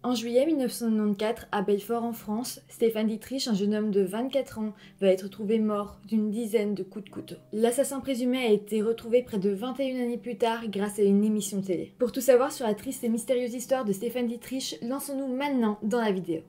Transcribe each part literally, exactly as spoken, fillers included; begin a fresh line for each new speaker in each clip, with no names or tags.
En juillet mille neuf cent quatre-vingt-quatorze, à Belfort en France, Stéphane Dietrich, un jeune homme de vingt-quatre ans, va être trouvé mort d'une dizaine de coups de couteau. L'assassin présumé a été retrouvé près de vingt et une années plus tard grâce à une émission télé. Pour tout savoir sur la triste et mystérieuse histoire de Stéphane Dietrich, lançons-nous maintenant dans la vidéo.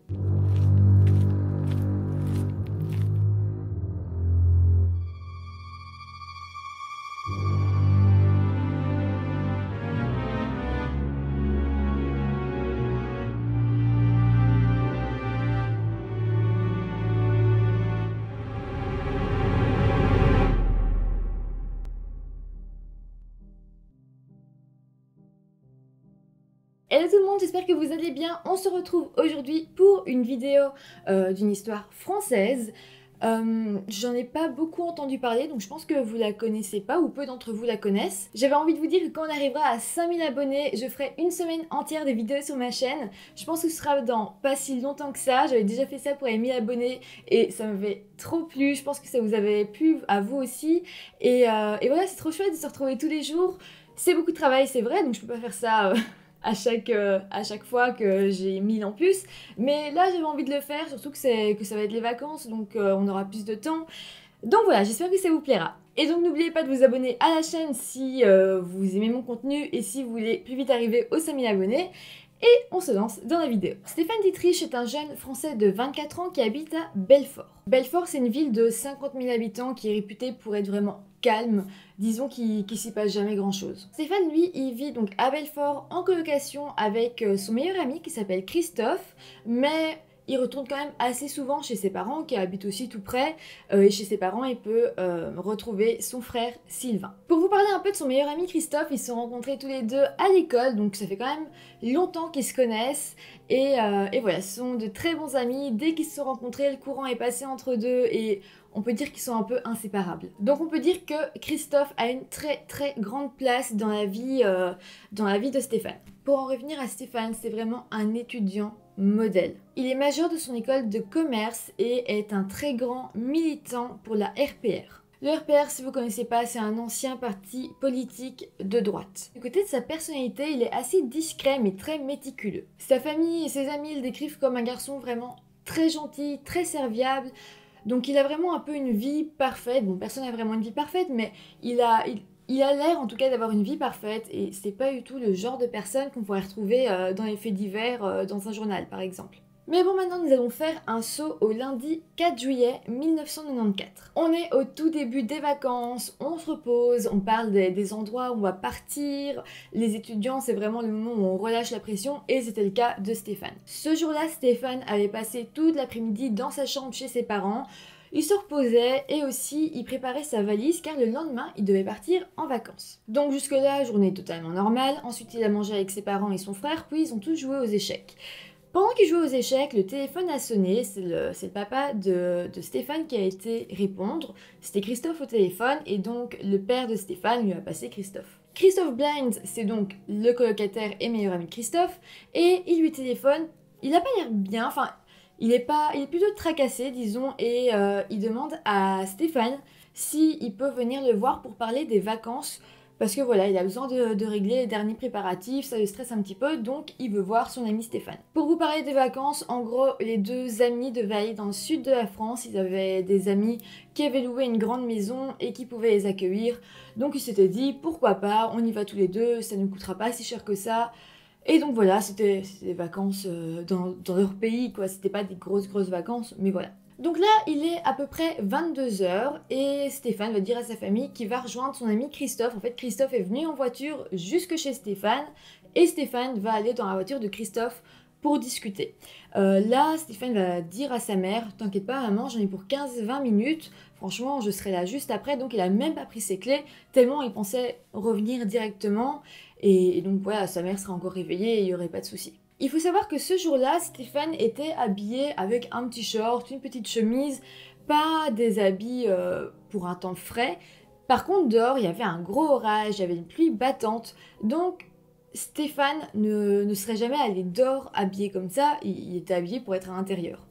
Hello tout le monde, j'espère que vous allez bien. On se retrouve aujourd'hui pour une vidéo euh, d'une histoire française. Euh, J'en ai pas beaucoup entendu parler, donc je pense que vous la connaissez pas ou peu d'entre vous la connaissent. J'avais envie de vous dire que quand on arrivera à cinq mille abonnés, je ferai une semaine entière de vidéos sur ma chaîne. Je pense que ce sera dans pas si longtemps que ça. J'avais déjà fait ça pour les mille abonnés et ça m'avait trop plu. Je pense que ça vous avait plu à vous aussi. Et, euh, et voilà, c'est trop chouette de se retrouver tous les jours. C'est beaucoup de travail, c'est vrai, donc je peux pas faire ça... Euh... À chaque, euh, à chaque fois que j'ai mille en plus, mais là j'avais envie de le faire, surtout que, c'est, que ça va être les vacances, donc euh, on aura plus de temps. Donc voilà, j'espère que ça vous plaira. Et donc n'oubliez pas de vous abonner à la chaîne si euh, vous aimez mon contenu et si vous voulez plus vite arriver aux cinq mille abonnés. Et on se lance dans la vidéo. Stéphane Dietrich est un jeune français de vingt-quatre ans qui habite à Belfort. Belfort, c'est une ville de cinquante mille habitants qui est réputée pour être vraiment calme, disons qu'il ne s'y passe jamais grand chose. Stéphane, lui, il vit donc à Belfort en colocation avec son meilleur ami qui s'appelle Christophe, mais il retourne quand même assez souvent chez ses parents qui habitent aussi tout près, euh, et chez ses parents il peut euh, retrouver son frère Sylvain. Pour vous parler un peu de son meilleur ami Christophe, ils se sont rencontrés tous les deux à l'école, donc ça fait quand même longtemps qu'ils se connaissent, et, euh, et voilà, ce sont de très bons amis. Dès qu'ils se sont rencontrés, le courant est passé entre deux et on peut dire qu'ils sont un peu inséparables. Donc on peut dire que Christophe a une très très grande place dans la vie, euh, dans la vie de Stéphane. Pour en revenir à Stéphane, c'est vraiment un étudiant modèle. Il est major de son école de commerce et est un très grand militant pour la R P R. Le R P R, si vous ne connaissez pas, c'est un ancien parti politique de droite. Du côté de sa personnalité, il est assez discret mais très méticuleux. Sa famille et ses amis le décrivent comme un garçon vraiment très gentil, très serviable. Donc il a vraiment un peu une vie parfaite. Bon, personne n'a vraiment une vie parfaite, mais il a... Il... Il a l'air en tout cas d'avoir une vie parfaite et c'est pas du tout le genre de personne qu'on pourrait retrouver euh, dans les faits divers euh, dans un journal par exemple. Mais bon, maintenant nous allons faire un saut au lundi quatre juillet mille neuf cent quatre-vingt-quatorze. On est au tout début des vacances, on se repose, on parle des, des endroits où on va partir. Les étudiants, c'est vraiment le moment où on relâche la pression et c'était le cas de Stéphane. Ce jour-là, Stéphane avait passé toute l'après-midi dans sa chambre chez ses parents. Il se reposait et aussi il préparait sa valise car le lendemain il devait partir en vacances. Donc jusque là, journée totalement normale. Ensuite il a mangé avec ses parents et son frère, puis ils ont tous joué aux échecs. Pendant qu'ils jouaient aux échecs, le téléphone a sonné, c'est le, le papa de, de Stéphane qui a été répondre. C'était Christophe au téléphone et donc le père de Stéphane lui a passé Christophe. Christophe Blind, c'est donc le colocataire et meilleur ami de Christophe et il lui téléphone, il n'a pas l'air bien, enfin... Il est, pas, il est plutôt tracassé, disons, et euh, il demande à Stéphane s'il peut venir le voir pour parler des vacances, parce que voilà, il a besoin de, de régler les derniers préparatifs, ça le stresse un petit peu, donc il veut voir son ami Stéphane. Pour vous parler des vacances, en gros, les deux amis devaient aller dans le sud de la France, ils avaient des amis qui avaient loué une grande maison et qui pouvaient les accueillir, donc ils s'étaient dit, pourquoi pas, on y va tous les deux, ça ne coûtera pas si cher que ça. Et donc voilà, c'était des vacances euh, dans, dans leur pays, quoi. C'était pas des grosses grosses vacances, mais voilà. Donc là, il est à peu près vingt-deux heures et Stéphane va dire à sa famille qu'il va rejoindre son ami Christophe. En fait, Christophe est venu en voiture jusque chez Stéphane et Stéphane va aller dans la voiture de Christophe pour discuter. Euh, là, Stéphane va dire à sa mère, t'inquiète pas maman, j'en ai pour quinze vingt minutes, franchement je serai là juste après, donc il a même pas pris ses clés, tellement il pensait revenir directement, et, et donc voilà, sa mère sera encore réveillée et il n'y aurait pas de souci. Il faut savoir que ce jour-là, Stéphane était habillé avec un petit short, une petite chemise, pas des habits euh, pour un temps frais. Par contre, dehors, il y avait un gros orage, il y avait une pluie battante, donc Stéphane ne, ne serait jamais allé dehors habillé comme ça, il, il était habillé pour être à l'intérieur.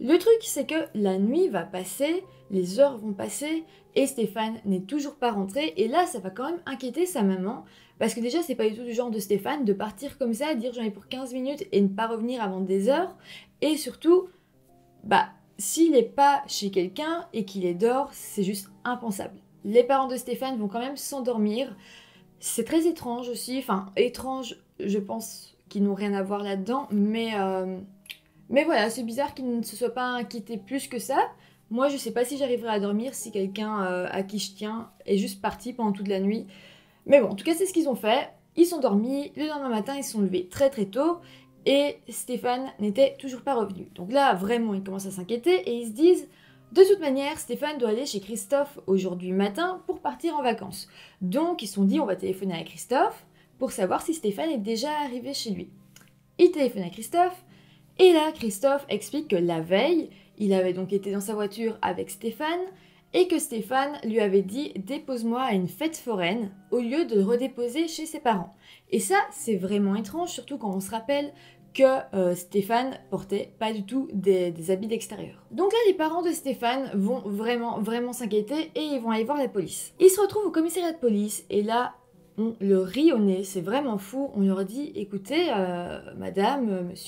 Le truc, c'est que la nuit va passer, les heures vont passer, et Stéphane n'est toujours pas rentré, et là, ça va quand même inquiéter sa maman, parce que déjà, c'est pas du tout du genre de Stéphane de partir comme ça, dire j'en ai pour quinze minutes et ne pas revenir avant des heures, et surtout, bah, s'il n'est pas chez quelqu'un et qu'il est dehors, c'est juste impensable. Les parents de Stéphane vont quand même s'endormir, c'est très étrange aussi, enfin, étrange, je pense qu'ils n'ont rien à voir là-dedans, mais... Euh... Mais voilà, c'est bizarre qu'il ne se soit pas inquiété plus que ça. Moi, je sais pas si j'arriverai à dormir si quelqu'un euh, à qui je tiens est juste parti pendant toute la nuit. Mais bon, en tout cas, c'est ce qu'ils ont fait. Ils sont dormis, le lendemain matin, ils se sont levés très très tôt et Stéphane n'était toujours pas revenu. Donc là, vraiment, ils commencent à s'inquiéter et ils se disent de toute manière, Stéphane doit aller chez Christophe aujourd'hui matin pour partir en vacances. Donc, ils se sont dit, on va téléphoner à Christophe pour savoir si Stéphane est déjà arrivé chez lui. Ils téléphonent à Christophe. Et là, Christophe explique que la veille, il avait donc été dans sa voiture avec Stéphane et que Stéphane lui avait dit « dépose-moi à une fête foraine » au lieu de le redéposer chez ses parents. Et ça, c'est vraiment étrange, surtout quand on se rappelle que euh, Stéphane portait pas du tout des, des habits d'extérieur. Donc là, les parents de Stéphane vont vraiment, vraiment s'inquiéter et ils vont aller voir la police. Ils se retrouvent au commissariat de police et là, on leur rit au nez, c'est vraiment fou. On leur dit « écoutez, euh, madame, euh, monsieur... »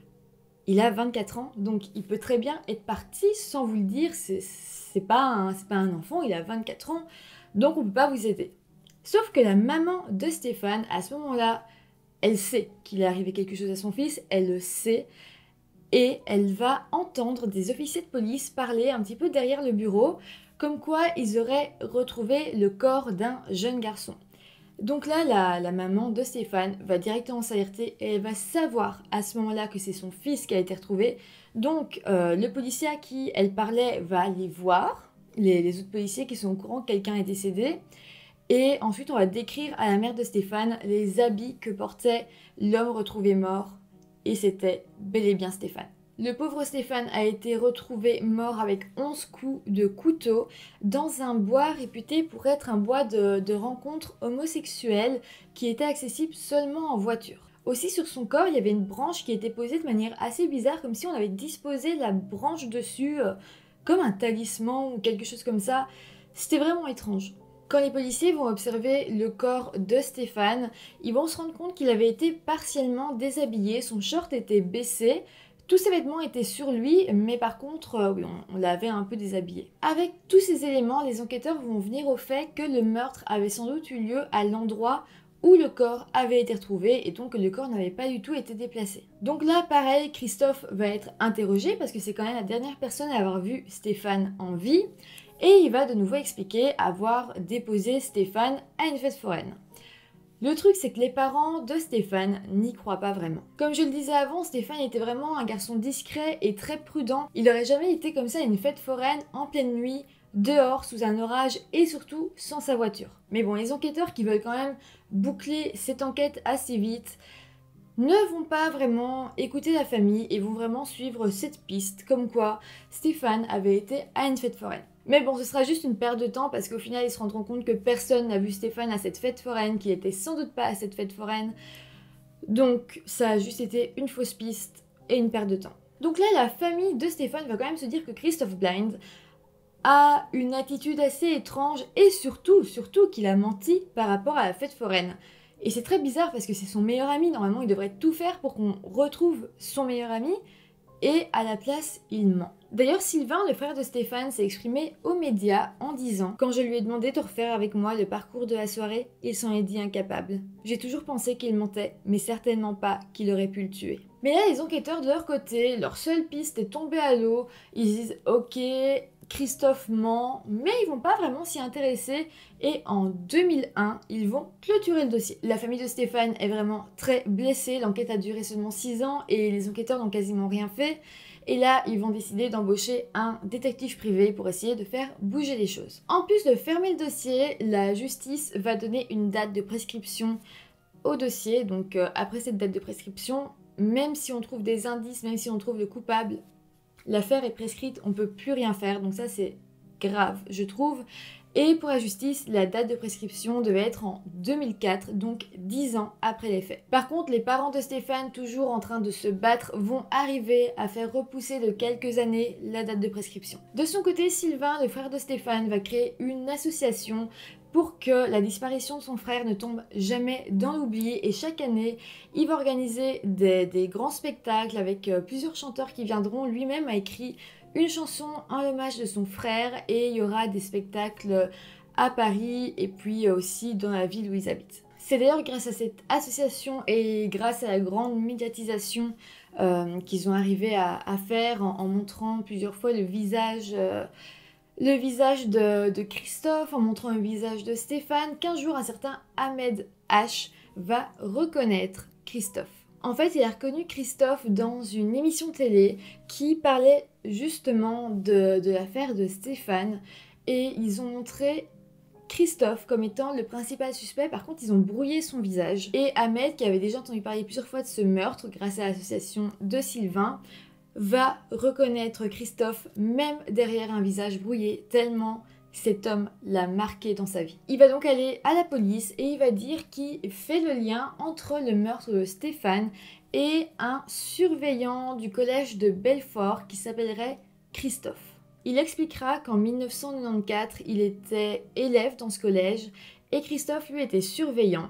Il a vingt-quatre ans, donc il peut très bien être parti sans vous le dire, c'est pas, un, pas un enfant, il a vingt-quatre ans, donc on peut pas vous aider. Sauf que la maman de Stéphane, à ce moment-là, elle sait qu'il est arrivé quelque chose à son fils, elle le sait, et elle va entendre des officiers de police parler un petit peu derrière le bureau, comme quoi ils auraient retrouvé le corps d'un jeune garçon. Donc là, la, la maman de Stéphane va directement s'alerter et elle va savoir à ce moment-là que c'est son fils qui a été retrouvé. Donc euh, le policier à qui elle parlait va aller voir, les, les autres policiers qui sont au courant que quelqu'un est décédé. Et ensuite, on va décrire à la mère de Stéphane les habits que portait l'homme retrouvé mort. Et c'était bel et bien Stéphane. Le pauvre Stéphane a été retrouvé mort avec onze coups de couteau dans un bois réputé pour être un bois de, de rencontre homosexuelle qui était accessible seulement en voiture. Aussi sur son corps, il y avait une branche qui était posée de manière assez bizarre, comme si on avait disposé la branche dessus euh, comme un talisman ou quelque chose comme ça. C'était vraiment étrange. Quand les policiers vont observer le corps de Stéphane, ils vont se rendre compte qu'il avait été partiellement déshabillé, son short était baissé, tous ses vêtements étaient sur lui, mais par contre, euh, oui, on, on l'avait un peu déshabillé. Avec tous ces éléments, les enquêteurs vont venir au fait que le meurtre avait sans doute eu lieu à l'endroit où le corps avait été retrouvé et donc le corps n'avait pas du tout été déplacé. Donc là, pareil, Christophe va être interrogé parce que c'est quand même la dernière personne à avoir vu Stéphane en vie et il va de nouveau expliquer avoir déposé Stéphane à une fête foraine. Le truc, c'est que les parents de Stéphane n'y croient pas vraiment. Comme je le disais avant, Stéphane était vraiment un garçon discret et très prudent. Il n'aurait jamais été comme ça à une fête foraine en pleine nuit, dehors, sous un orage et surtout sans sa voiture. Mais bon, les enquêteurs qui veulent quand même boucler cette enquête assez vite ne vont pas vraiment écouter la famille et vont vraiment suivre cette piste, comme quoi Stéphane avait été à une fête foraine. Mais bon, ce sera juste une perte de temps parce qu'au final, ils se rendront compte que personne n'a vu Stéphane à cette fête foraine, qu'il était sans doute pas à cette fête foraine. Donc, ça a juste été une fausse piste et une perte de temps. Donc là, la famille de Stéphane va quand même se dire que Christophe Blind a une attitude assez étrange et surtout, surtout qu'il a menti par rapport à la fête foraine. Et c'est très bizarre parce que c'est son meilleur ami, normalement il devrait tout faire pour qu'on retrouve son meilleur ami, et à la place, il ment. D'ailleurs, Sylvain, le frère de Stéphane, s'est exprimé aux médias en disant « Quand je lui ai demandé de refaire avec moi le parcours de la soirée, il s'en est dit incapable. J'ai toujours pensé qu'il mentait, mais certainement pas qu'il aurait pu le tuer. » Mais là, les enquêteurs de leur côté, leur seule piste est tombée à l'eau. Ils disent « Ok, Christophe ment, mais ils vont pas vraiment s'y intéresser. » Et en deux mille un, ils vont clôturer le dossier. La famille de Stéphane est vraiment très blessée. L'enquête a duré seulement six ans et les enquêteurs n'ont quasiment rien fait. Et là, ils vont décider d'embaucher un détective privé pour essayer de faire bouger les choses. En plus de fermer le dossier, la justice va donner une date de prescription au dossier. Donc euh, après cette date de prescription, même si on trouve des indices, même si on trouve le coupable, l'affaire est prescrite, on ne peut plus rien faire. Donc ça, c'est grave, je trouve. Et pour la justice, la date de prescription devait être en deux mille quatre, donc dix ans après les faits. Par contre, les parents de Stéphane, toujours en train de se battre, vont arriver à faire repousser de quelques années la date de prescription. De son côté, Sylvain, le frère de Stéphane, va créer une association pour que la disparition de son frère ne tombe jamais dans l'oubli, et chaque année, il va organiser des, des grands spectacles avec euh, plusieurs chanteurs qui viendront. Lui-même a écrit une chanson en hommage de son frère, et il y aura des spectacles à Paris et puis aussi dans la ville où ils habitent. C'est d'ailleurs grâce à cette association et grâce à la grande médiatisation euh, qu'ils ont arrivé à, à faire en, en montrant plusieurs fois le visage, euh, le visage de, de Christophe, en montrant le visage de Stéphane, qu'un jour un certain Ahmed H va reconnaître Christophe. En fait, il a reconnu Christophe dans une émission télé qui parlait justement de, de l'affaire de Stéphane, et ils ont montré Christophe comme étant le principal suspect. Par contre, ils ont brouillé son visage. Et Ahmed, qui avait déjà entendu parler plusieurs fois de ce meurtre grâce à l'association de Sylvain, va reconnaître Christophe même derrière un visage brouillé, tellement cet homme l'a marqué dans sa vie. Il va donc aller à la police et il va dire qu'il fait le lien entre le meurtre de Stéphane et un surveillant du collège de Belfort qui s'appellerait Christophe. Il expliquera qu'en mille neuf cent quatre-vingt-quatorze, il était élève dans ce collège et Christophe lui était surveillant.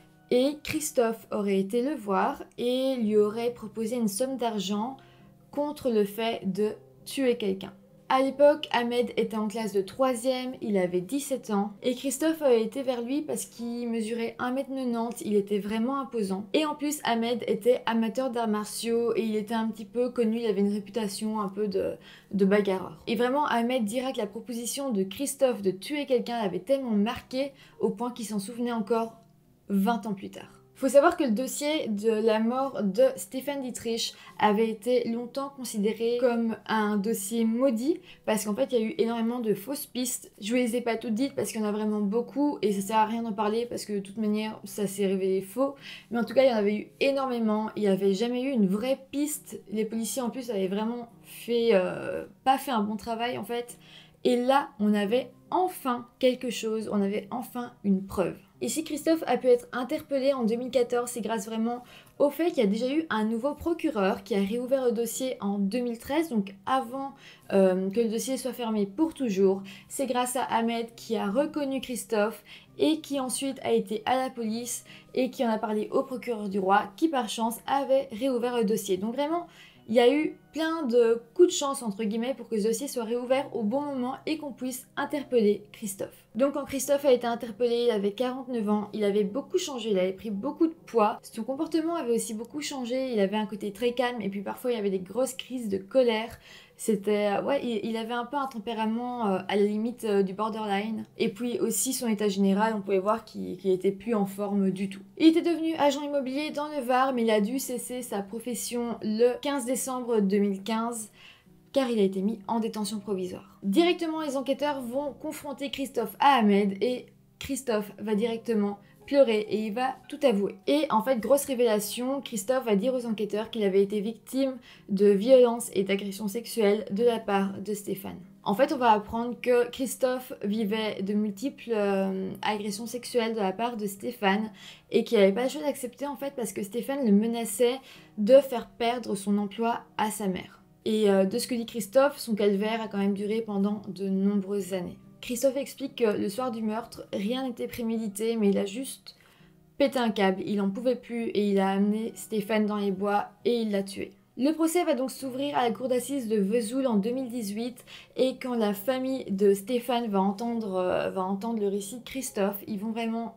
Et Christophe aurait été le voir et lui aurait proposé une somme d'argent contre le fait de tuer quelqu'un. À l'époque, Ahmed était en classe de troisième, il avait dix-sept ans, et Christophe avait été vers lui parce qu'il mesurait un mètre quatre-vingt-dix, il était vraiment imposant. Et en plus, Ahmed était amateur d'arts martiaux et il était un petit peu connu, il avait une réputation un peu de, de bagarreur. Et vraiment, Ahmed dira que la proposition de Christophe de tuer quelqu'un l'avait tellement marqué au point qu'il s'en souvenait encore vingt ans plus tard. Faut savoir que le dossier de la mort de Stéphane Dietrich avait été longtemps considéré comme un dossier maudit parce qu'en fait il y a eu énormément de fausses pistes. Je vous les ai pas toutes dites parce qu'il y en a vraiment beaucoup et ça sert à rien d'en parler parce que de toute manière ça s'est révélé faux. Mais en tout cas il y en avait eu énormément, il n'y avait jamais eu une vraie piste. Les policiers en plus avaient vraiment fait, euh, pas fait un bon travail en fait. Et là on avait enfin quelque chose, on avait enfin une preuve. Et si Christophe a pu être interpellé en deux mille quatorze, c'est grâce vraiment au fait qu'il y a déjà eu un nouveau procureur qui a réouvert le dossier en deux mille treize, donc avant euh, que le dossier soit fermé pour toujours. C'est grâce à Ahmed qui a reconnu Christophe et qui ensuite a été à la police et qui en a parlé au procureur du roi qui par chance avait réouvert le dossier. Donc vraiment, il y a eu plein de coups de chance entre guillemets pour que ce dossier soit réouvert au bon moment et qu'on puisse interpeller Christophe. Donc quand Christophe a été interpellé, il avait quarante-neuf ans, il avait beaucoup changé, il avait pris beaucoup de poids. Son comportement avait aussi beaucoup changé, il avait un côté très calme et puis parfois il y avait des grosses crises de colère. C'était, ouais, il, il avait un peu un tempérament euh, à la limite euh, du borderline. Et puis aussi son état général, on pouvait voir qu'il qu'il était plus en forme du tout. Il était devenu agent immobilier dans le Var, mais il a dû cesser sa profession le quinze décembre deux mille quinze, car il a été mis en détention provisoire. Directement, les enquêteurs vont confronter Christophe à Ahmed et Christophe va directement pleurer et il va tout avouer. Et en fait, grosse révélation, Christophe va dire aux enquêteurs qu'il avait été victime de violences et d'agressions sexuelles de la part de Stéphane. En fait, on va apprendre que Christophe vivait de multiples euh, agressions sexuelles de la part de Stéphane et qu'il n'avait pas le choix d'accepter en fait parce que Stéphane le menaçait de faire perdre son emploi à sa mère. Et euh, de ce que dit Christophe, son calvaire a quand même duré pendant de nombreuses années. Christophe explique que le soir du meurtre, rien n'était prémédité, mais il a juste pété un câble, il n'en pouvait plus et il a amené Stéphane dans les bois et il l'a tué. Le procès va donc s'ouvrir à la cour d'assises de Vesoul en deux mille dix-huit et quand la famille de Stéphane va entendre, euh, va entendre le récit de Christophe, ils vont vraiment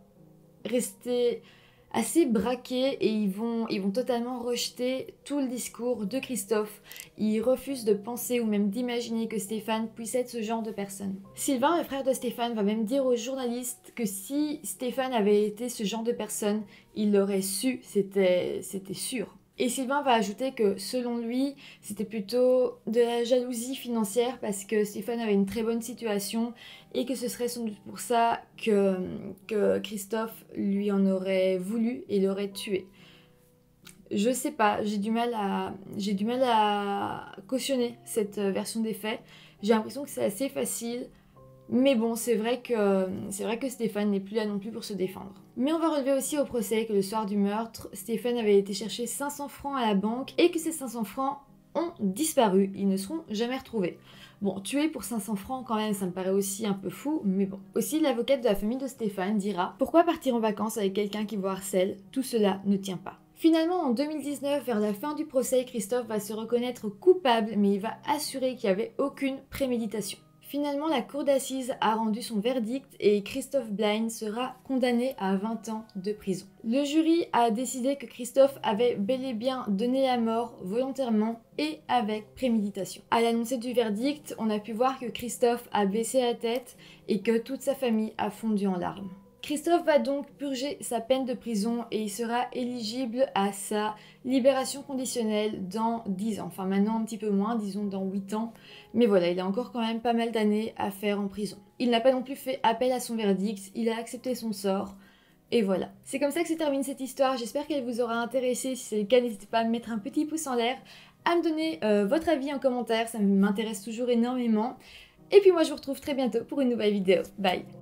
rester assez braqués et ils vont, ils vont totalement rejeter tout le discours de Christophe. Ils refusent de penser ou même d'imaginer que Stéphane puisse être ce genre de personne. Sylvain, le frère de Stéphane, va même dire aux journalistes que si Stéphane avait été ce genre de personne, il l'aurait su, c'était c'était sûr. Et Sylvain va ajouter que selon lui, c'était plutôt de la jalousie financière parce que Stéphane avait une très bonne situation et que ce serait sans doute pour ça que, que Christophe lui en aurait voulu et l'aurait tué. Je sais pas, j'ai du mal à, j'ai du mal à cautionner cette version des faits. J'ai l'impression que c'est assez facile Mais bon, c'est vrai que c'est vrai que Stéphane n'est plus là non plus pour se défendre. Mais on va relever aussi au procès que le soir du meurtre, Stéphane avait été chercher cinq cents francs à la banque et que ces cinq cents francs ont disparu, ils ne seront jamais retrouvés. Bon, tuer pour cinq cents francs quand même, ça me paraît aussi un peu fou, mais bon. Aussi, l'avocate de la famille de Stéphane dira « Pourquoi partir en vacances avec quelqu'un qui vous harcèle? Tout cela ne tient pas ». Finalement, en deux mille dix-neuf, vers la fin du procès, Christophe va se reconnaître coupable, mais il va assurer qu'il n'y avait aucune préméditation. Finalement, la cour d'assises a rendu son verdict et Christophe Blind sera condamné à vingt ans de prison. Le jury a décidé que Christophe avait bel et bien donné la mort volontairement et avec préméditation. À l'annoncer du verdict, on a pu voir que Christophe a baissé la tête et que toute sa famille a fondu en larmes. Christophe va donc purger sa peine de prison et il sera éligible à sa libération conditionnelle dans dix ans. Enfin maintenant un petit peu moins, disons dans huit ans. Mais voilà, il a encore quand même pas mal d'années à faire en prison. Il n'a pas non plus fait appel à son verdict, il a accepté son sort. Et voilà. C'est comme ça que se termine cette histoire. J'espère qu'elle vous aura intéressé. Si c'est le cas, n'hésitez pas à me mettre un petit pouce en l'air, à me donner euh, votre avis en commentaire, ça m'intéresse toujours énormément. Et puis moi je vous retrouve très bientôt pour une nouvelle vidéo. Bye!